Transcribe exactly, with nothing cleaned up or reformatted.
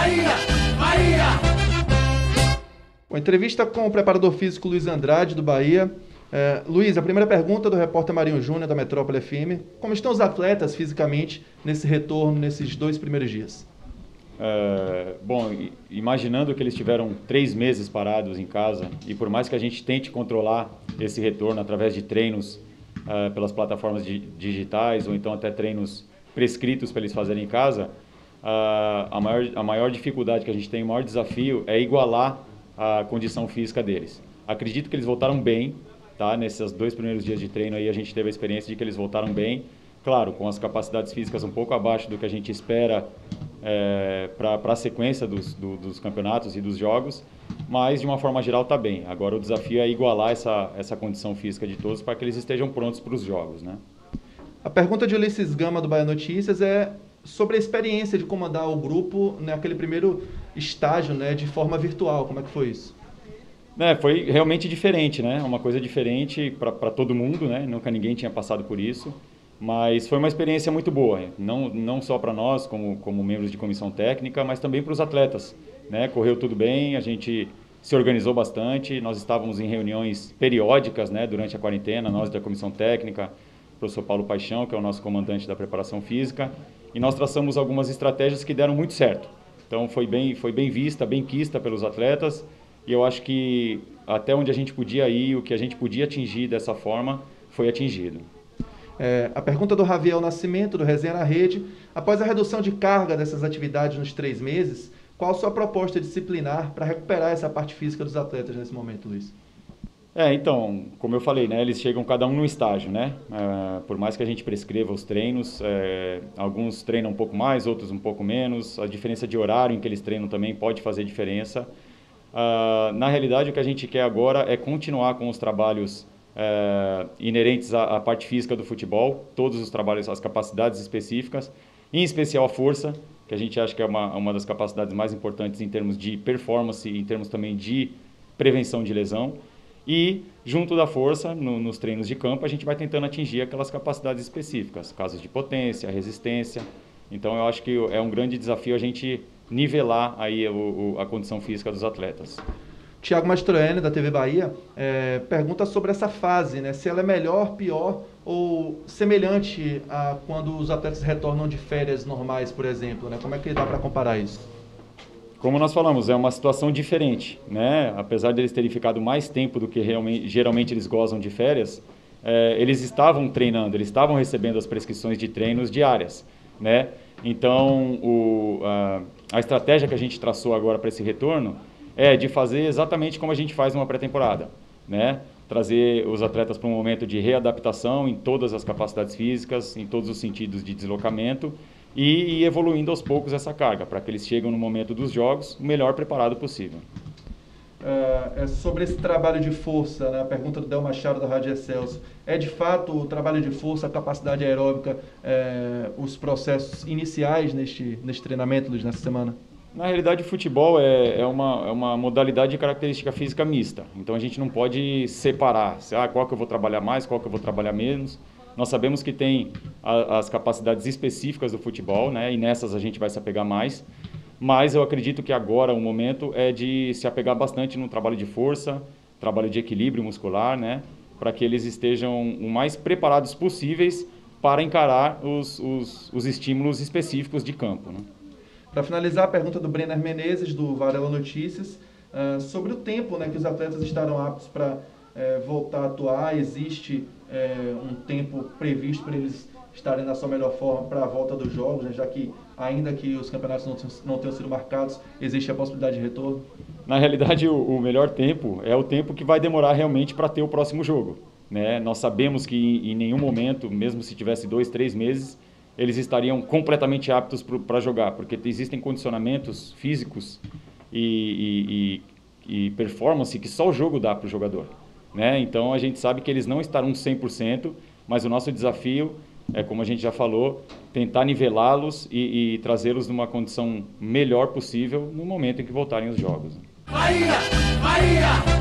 Bahia, Bahia. Uma entrevista com o preparador físico Luiz Andrade, do Bahia. É, Luiz, a primeira pergunta do repórter Marinho Júnior, da Metrópole F M. Como estão os atletas fisicamente nesse retorno, nesses dois primeiros dias? É, bom, imaginando que eles tiveram três meses parados em casa, e por mais que a gente tente controlar esse retorno através de treinos é, pelas plataformas di- digitais, ou então até treinos prescritos para eles fazerem em casa, a, a, maior, a maior dificuldade que a gente tem, o maior desafio é igualar a condição física deles. Acredito que eles voltaram bem, tá? Nesses dois primeiros dias de treino aí a gente teve a experiência de que eles voltaram bem, claro, com as capacidades físicas um pouco abaixo do que a gente espera é, para a sequência dos, do, dos campeonatos e dos jogos, mas de uma forma geral está bem. Agora o desafio é igualar essa, essa condição física de todos para que eles estejam prontos para os jogos, né? A pergunta de Ulisses Gama, do Bahia Notícias, é sobre a experiência de comandar o grupo naquele primeiro estágio, né, de forma virtual. Como é que foi isso? É, foi realmente diferente, né? Uma coisa diferente para todo mundo, né? Nunca ninguém tinha passado por isso, mas foi uma experiência muito boa, não, não só para nós como, como membros de comissão técnica, mas também para os atletas, né? Correu tudo bem, a gente se organizou bastante, nós estávamos em reuniões periódicas, né, durante a quarentena, nós da comissão técnica, o professor Paulo Paixão, que é o nosso comandante da preparação física, e nós traçamos algumas estratégias que deram muito certo. Então foi bem, foi bem vista, bem quista pelos atletas, e eu acho que até onde a gente podia ir, o que a gente podia atingir dessa forma, foi atingido. É, a pergunta do Raviel Nascimento, do Resenha na Rede: após a redução de carga dessas atividades nos três meses, qual a sua proposta disciplinar para recuperar essa parte física dos atletas nesse momento, Luiz? É, então, como eu falei, né, eles chegam cada um num estágio, né? Uh, por mais que a gente prescreva os treinos, é, alguns treinam um pouco mais, outros um pouco menos. A diferença de horário em que eles treinam também pode fazer diferença. Uh, na realidade, o que a gente quer agora é continuar com os trabalhos uh, inerentes à, à parte física do futebol, todos os trabalhos, as capacidades específicas, em especial a força, que a gente acha que é uma, uma das capacidades mais importantes em termos de performance e em termos também de prevenção de lesão. E, junto da força, no, nos treinos de campo, a gente vai tentando atingir aquelas capacidades específicas, casos de potência, resistência. Então, eu acho que é um grande desafio a gente nivelar aí o, o, a condição física dos atletas. Tiago Mastroianni, da T V Bahia, é, pergunta sobre essa fase, né? Se ela é melhor, pior ou semelhante a quando os atletas retornam de férias normais, por exemplo, né? Como é que dá para comparar isso? Como nós falamos, é uma situação diferente, né? Apesar de eles terem ficado mais tempo do que realmente, geralmente eles gozam de férias, é, eles estavam treinando, eles estavam recebendo as prescrições de treinos diárias, né? Então, o, a, a estratégia que a gente traçou agora para esse retorno é de fazer exatamente como a gente faz numa pré-temporada, né? Trazer os atletas para um momento de readaptação em todas as capacidades físicas, em todos os sentidos de deslocamento, e ir evoluindo aos poucos essa carga, para que eles cheguem no momento dos jogos o melhor preparado possível. É, é sobre esse trabalho de força, né? A pergunta do Del Machado, da Rádio Excelsior. É de fato o trabalho de força, a capacidade aeróbica, é, os processos iniciais neste, neste treinamento, Luiz, nessa semana? Na realidade, o futebol é, é, uma, é uma modalidade de característica física mista. Então, a gente não pode separar ah, qual que eu vou trabalhar mais, qual que eu vou trabalhar menos. Nós sabemos que tem a, as capacidades específicas do futebol, né? E nessas a gente vai se apegar mais. Mas eu acredito que agora o momento é de se apegar bastante no trabalho de força, trabalho de equilíbrio muscular, né? Para que eles estejam o mais preparados possíveis para encarar os, os, os estímulos específicos de campo, né? Para finalizar, a pergunta do Brenner Menezes, do Varela Notícias, uh, sobre o tempo, né, que os atletas estarão aptos para uh, voltar a atuar. Existe uh, um tempo previsto para eles estarem na sua melhor forma para a volta dos jogos, né, já que, ainda que os campeonatos não, não tenham sido marcados, existe a possibilidade de retorno? Na realidade, o, o melhor tempo é o tempo que vai demorar realmente para ter o próximo jogo, né? Nós sabemos que em, em nenhum momento, mesmo se tivesse dois, três meses, eles estariam completamente aptos para jogar, porque existem condicionamentos físicos e, e, e, e performance que só o jogo dá para o jogador, né? Então a gente sabe que eles não estarão cem por cento, mas o nosso desafio é, como a gente já falou, tentar nivelá-los e, e trazê-los numa condição melhor possível no momento em que voltarem os jogos. Bahia, Bahia.